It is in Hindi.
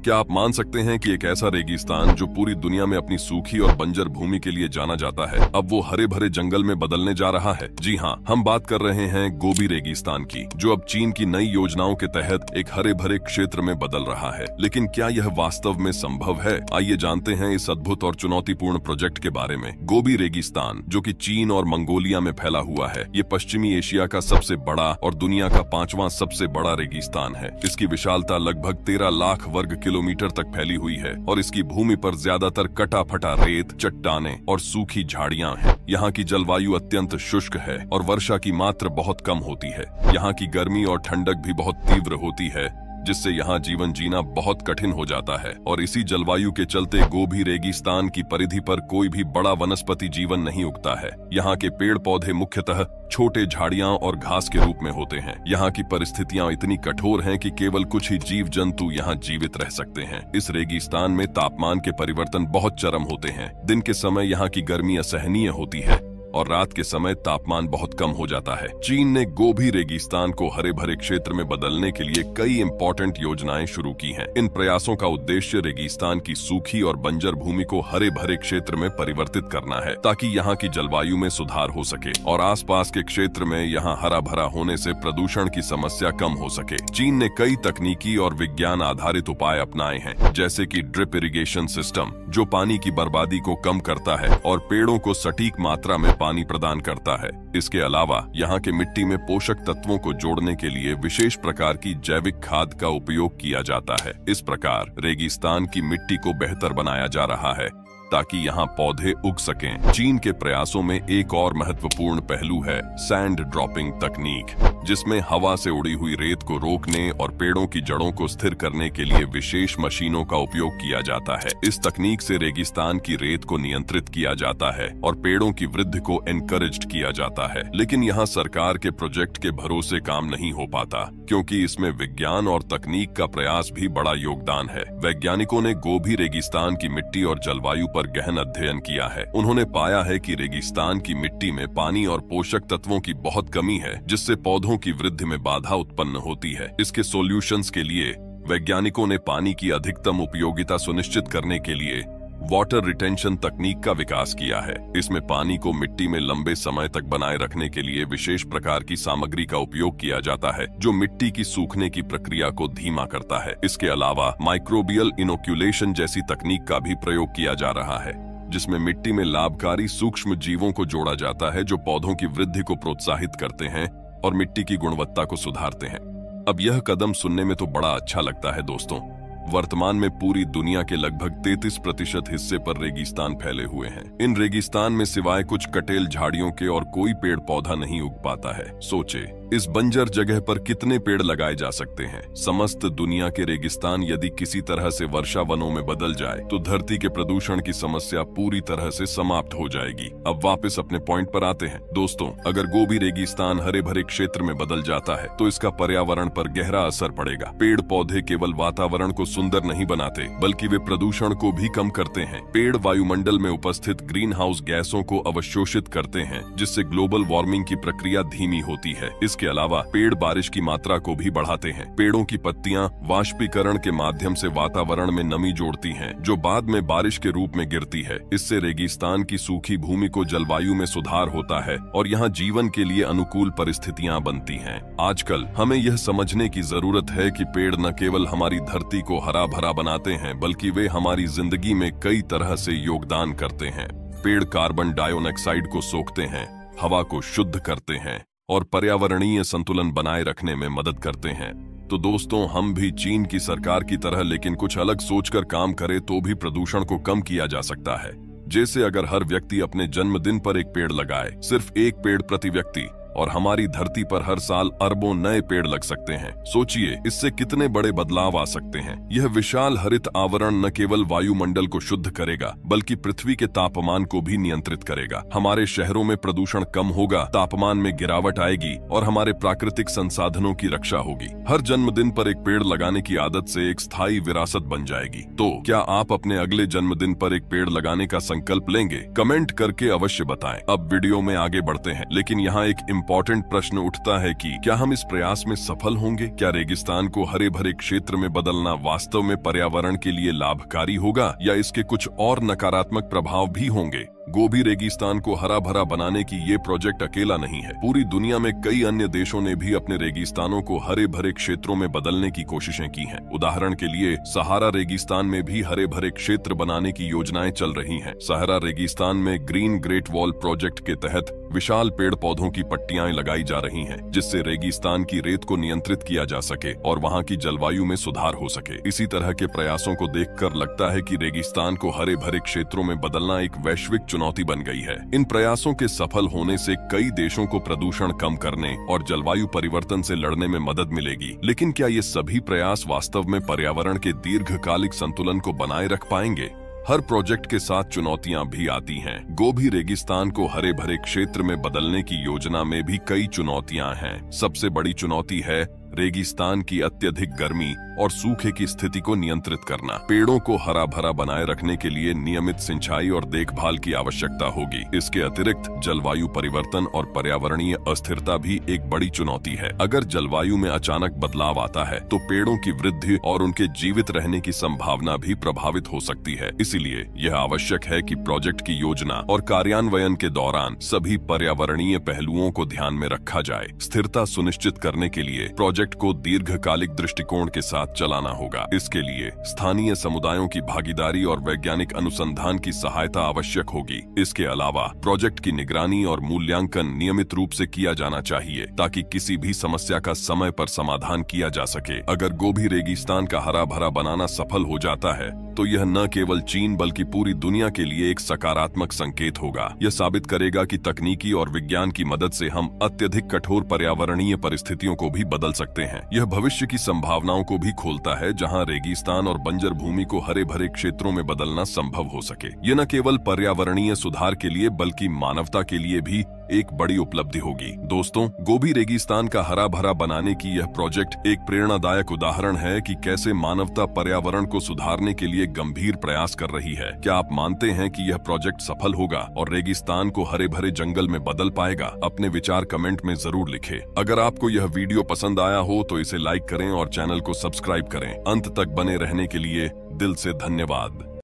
क्या आप मान सकते हैं कि एक ऐसा रेगिस्तान जो पूरी दुनिया में अपनी सूखी और बंजर भूमि के लिए जाना जाता है, अब वो हरे भरे जंगल में बदलने जा रहा है। जी हाँ, हम बात कर रहे हैं गोबी रेगिस्तान की, जो अब चीन की नई योजनाओं के तहत एक हरे भरे क्षेत्र में बदल रहा है। लेकिन क्या यह वास्तव में संभव है? आइए जानते हैं इस अद्भुत और चुनौतीपूर्ण प्रोजेक्ट के बारे में। गोबी रेगिस्तान, जो कि चीन और मंगोलिया में फैला हुआ है, ये पश्चिमी एशिया का सबसे बड़ा और दुनिया का 5वां सबसे बड़ा रेगिस्तान है। इसकी विशालता लगभग 13 लाख वर्ग किलोमीटर तक फैली हुई है और इसकी भूमि पर ज्यादातर कटा फटा रेत, चट्टानें और सूखी झाड़ियां हैं। यहाँ की जलवायु अत्यंत शुष्क है और वर्षा की मात्रा बहुत कम होती है। यहाँ की गर्मी और ठंडक भी बहुत तीव्र होती है, जिससे यहाँ जीवन जीना बहुत कठिन हो जाता है। और इसी जलवायु के चलते गोबी रेगिस्तान की परिधि पर कोई भी बड़ा वनस्पति जीवन नहीं उगता है। यहाँ के पेड़ पौधे मुख्यतः छोटे झाड़ियां और घास के रूप में होते हैं। यहाँ की परिस्थितियां इतनी कठोर हैं कि केवल कुछ ही जीव जंतु यहाँ जीवित रह सकते हैं। इस रेगिस्तान में तापमान के परिवर्तन बहुत चरम होते हैं। दिन के समय यहाँ की गर्मी असहनीय होती है और रात के समय तापमान बहुत कम हो जाता है। चीन ने गोबी रेगिस्तान को हरे भरे क्षेत्र में बदलने के लिए कई इंपॉर्टेंट योजनाएं शुरू की हैं। इन प्रयासों का उद्देश्य रेगिस्तान की सूखी और बंजर भूमि को हरे भरे क्षेत्र में परिवर्तित करना है, ताकि यहाँ की जलवायु में सुधार हो सके और आसपास के क्षेत्र में यहाँ हरा भरा होने से प्रदूषण की समस्या कम हो सके। चीन ने कई तकनीकी और विज्ञान आधारित उपाय अपनाए हैं, जैसे कि ड्रिप इरिगेशन सिस्टम, जो पानी की बर्बादी को कम करता है और पेड़ों को सटीक मात्रा में पानी प्रदान करता है। इसके अलावा यहाँ के मिट्टी में पोषक तत्वों को जोड़ने के लिए विशेष प्रकार की जैविक खाद का उपयोग किया जाता है। इस प्रकार रेगिस्तान की मिट्टी को बेहतर बनाया जा रहा है ताकि यहाँ पौधे उग सकें। चीन के प्रयासों में एक और महत्वपूर्ण पहलू है सैंड ड्रॉपिंग तकनीक, जिसमें हवा से उड़ी हुई रेत को रोकने और पेड़ों की जड़ों को स्थिर करने के लिए विशेष मशीनों का उपयोग किया जाता है। इस तकनीक से रेगिस्तान की रेत को नियंत्रित किया जाता है और पेड़ों की वृद्धि को एनकरेज किया जाता है। लेकिन यहाँ सरकार के प्रोजेक्ट के भरोसे काम नहीं हो पाता, क्योंकि इसमें विज्ञान और तकनीक का प्रयास भी बड़ा योगदान है। वैज्ञानिकों ने गोबी रेगिस्तान की मिट्टी और जलवायु पर गहन अध्ययन किया है। उन्होंने पाया है कि रेगिस्तान की मिट्टी में पानी और पोषक तत्वों की बहुत कमी है, जिससे पौधों की वृद्धि में बाधा उत्पन्न होती है। इसके सॉल्यूशंस के लिए वैज्ञानिकों ने पानी की अधिकतम उपयोगिता सुनिश्चित करने के लिए वाटर रिटेंशन तकनीक का विकास किया है। इसमें पानी को मिट्टी में लंबे समय तक बनाए रखने के लिए विशेष प्रकार की सामग्री का उपयोग किया जाता है, जो मिट्टी की सूखने की प्रक्रिया को धीमा करता है। इसके अलावा माइक्रोबियल इनोक्यूलेशन जैसी तकनीक का भी प्रयोग किया जा रहा है, जिसमें मिट्टी में लाभकारी सूक्ष्म जीवों को जोड़ा जाता है, जो पौधों की वृद्धि को प्रोत्साहित करते हैं और मिट्टी की गुणवत्ता को सुधारते हैं। अब यह कदम सुनने में तो बड़ा अच्छा लगता है दोस्तों। वर्तमान में पूरी दुनिया के लगभग 33% हिस्से पर रेगिस्तान फैले हुए हैं। इन रेगिस्तान में सिवाय कुछ कटेल झाड़ियों के और कोई पेड़ पौधा नहीं उग पाता है। सोचे, इस बंजर जगह पर कितने पेड़ लगाए जा सकते हैं। समस्त दुनिया के रेगिस्तान यदि किसी तरह से वर्षा वनों में बदल जाए तो धरती के प्रदूषण की समस्या पूरी तरह से समाप्त हो जाएगी। अब वापस अपने पॉइंट पर आते हैं दोस्तों। अगर गोबी रेगिस्तान हरे भरे क्षेत्र में बदल जाता है तो इसका पर्यावरण पर गहरा असर पड़ेगा। पेड़ पौधे केवल वातावरण को सुंदर नहीं बनाते, बल्कि वे प्रदूषण को भी कम करते हैं। पेड़ वायुमंडल में उपस्थित ग्रीन हाउस गैसों को अवशोषित करते हैं, जिससे ग्लोबल वार्मिंग की प्रक्रिया धीमी होती है। इसके अलावा पेड़ बारिश की मात्रा को भी बढ़ाते हैं। पेड़ों की पत्तियां वाष्पीकरण के माध्यम से वातावरण में नमी जोड़ती हैं, जो बाद में बारिश के रूप में गिरती है। इससे रेगिस्तान की सूखी भूमि को जलवायु में सुधार होता है और यहाँ जीवन के लिए अनुकूल परिस्थितियां बनती हैं। आजकल हमें यह समझने की जरूरत है कि पेड़ न केवल हमारी धरती को हरा भरा बनाते हैं, बल्कि वे हमारी जिंदगी में कई तरह से योगदान करते हैं। पेड़ कार्बन डाइऑक्साइड को सोखते हैं, हवा को शुद्ध करते हैं और पर्यावरणीय संतुलन बनाए रखने में मदद करते हैं। तो दोस्तों, हम भी चीन की सरकार की तरह लेकिन कुछ अलग सोचकर काम करें तो भी प्रदूषण को कम किया जा सकता है। जैसे अगर हर व्यक्ति अपने जन्मदिन पर एक पेड़ लगाए, सिर्फ एक पेड़ प्रति व्यक्ति, और हमारी धरती पर हर साल अरबों नए पेड़ लग सकते हैं। सोचिए, इससे कितने बड़े बदलाव आ सकते हैं। यह विशाल हरित आवरण न केवल वायुमंडल को शुद्ध करेगा, बल्कि पृथ्वी के तापमान को भी नियंत्रित करेगा। हमारे शहरों में प्रदूषण कम होगा, तापमान में गिरावट आएगी और हमारे प्राकृतिक संसाधनों की रक्षा होगी। हर जन्मदिन पर एक पेड़ लगाने की आदत से एक स्थायी विरासत बन जाएगी। तो क्या आप अपने अगले जन्मदिन पर एक पेड़ लगाने का संकल्प लेंगे? कमेंट करके अवश्य बताएं। अब वीडियो में आगे बढ़ते हैं, लेकिन यहाँ एक इम्पोर्टेंट प्रश्न उठता है कि क्या हम इस प्रयास में सफल होंगे? क्या रेगिस्तान को हरे भरे क्षेत्र में बदलना वास्तव में पर्यावरण के लिए लाभकारी होगा या इसके कुछ और नकारात्मक प्रभाव भी होंगे? गोबी रेगिस्तान को हरा भरा बनाने की ये प्रोजेक्ट अकेला नहीं है। पूरी दुनिया में कई अन्य देशों ने भी अपने रेगिस्तानों को हरे भरे क्षेत्रों में बदलने की कोशिशें की हैं। उदाहरण के लिए सहारा रेगिस्तान में भी हरे भरे क्षेत्र बनाने की योजनाएं चल रही हैं। सहारा रेगिस्तान में ग्रीन ग्रेट वॉल प्रोजेक्ट के तहत विशाल पेड़ पौधों की पट्टियां लगाई जा रही हैं, जिससे रेगिस्तान की रेत को नियंत्रित किया जा सके और वहां की जलवायु में सुधार हो सके। इसी तरह के प्रयासों को देखकर लगता है कि रेगिस्तान को हरे भरे क्षेत्रों में बदलना एक वैश्विक चुनौती बन गई है। इन प्रयासों के सफल होने से कई देशों को प्रदूषण कम करने और जलवायु परिवर्तन से लड़ने में मदद मिलेगी। लेकिन क्या ये सभी प्रयास वास्तव में पर्यावरण के दीर्घकालिक संतुलन को बनाए रख पाएंगे? हर प्रोजेक्ट के साथ चुनौतियां भी आती हैं। गोबी रेगिस्तान को हरे भरे क्षेत्र में बदलने की योजना में भी कई चुनौतियां हैं। सबसे बड़ी चुनौती है रेगिस्तान की अत्यधिक गर्मी और सूखे की स्थिति को नियंत्रित करना। पेड़ों को हरा भरा बनाए रखने के लिए नियमित सिंचाई और देखभाल की आवश्यकता होगी। इसके अतिरिक्त जलवायु परिवर्तन और पर्यावरणीय अस्थिरता भी एक बड़ी चुनौती है। अगर जलवायु में अचानक बदलाव आता है तो पेड़ों की वृद्धि और उनके जीवित रहने की संभावना भी प्रभावित हो सकती है। इसीलिए यह आवश्यक है कि प्रोजेक्ट की योजना और कार्यान्वयन के दौरान सभी पर्यावरणीय पहलुओं को ध्यान में रखा जाए। स्थिरता सुनिश्चित करने के लिए प्रोजेक्ट को दीर्घकालिक दृष्टिकोण के साथ चलाना होगा। इसके लिए स्थानीय समुदायों की भागीदारी और वैज्ञानिक अनुसंधान की सहायता आवश्यक होगी। इसके अलावा प्रोजेक्ट की निगरानी और मूल्यांकन नियमित रूप से किया जाना चाहिए ताकि किसी भी समस्या का समय पर समाधान किया जा सके। अगर गोबी रेगिस्तान का हरा भरा बनाना सफल हो जाता है तो यह न केवल चीन बल्कि पूरी दुनिया के लिए एक सकारात्मक संकेत होगा। यह साबित करेगा कि तकनीकी और विज्ञान की मदद से हम अत्यधिक कठोर पर्यावरणीय परिस्थितियों को भी बदल सकते हैं। यह भविष्य की संभावनाओं को भी खोलता है जहां रेगिस्तान और बंजर भूमि को हरे भरे क्षेत्रों में बदलना संभव हो सके। यह न केवल पर्यावरणीय सुधार के लिए बल्कि मानवता के लिए भी एक बड़ी उपलब्धि होगी। दोस्तों, गोबी रेगिस्तान का हरा भरा बनाने की यह प्रोजेक्ट एक प्रेरणादायक उदाहरण है कि कैसे मानवता पर्यावरण को सुधारने के लिए गंभीर प्रयास कर रही है। क्या आप मानते हैं कि यह प्रोजेक्ट सफल होगा और रेगिस्तान को हरे भरे जंगल में बदल पाएगा? अपने विचार कमेंट में जरूर लिखें। अगर आपको यह वीडियो पसंद आया हो तो इसे लाइक करें और चैनल को सब्सक्राइब करें। अंत तक बने रहने के लिए दिल से धन्यवाद।